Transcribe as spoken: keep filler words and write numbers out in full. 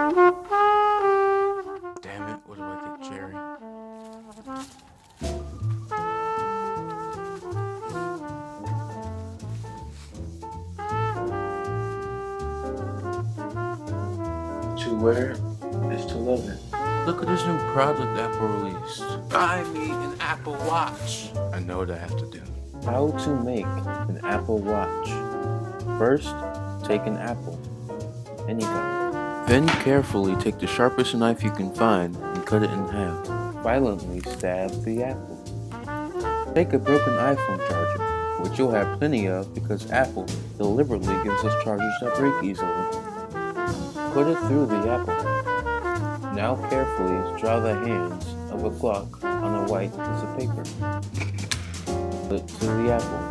Damn it, what do I get, Jerry? To wear is to love it. Look at this new product Apple released. I need an Apple Watch. I know what I have to do. How to make an Apple Watch. First, take an apple, any kind. Then carefully take the sharpest knife you can find and cut it in half. Violently stab the apple. Take a broken iPhone charger, which you'll have plenty of because Apple deliberately gives us chargers that break easily. Put it through the apple. Now carefully draw the hands of a clock on a white piece of paper. Put it to the apple.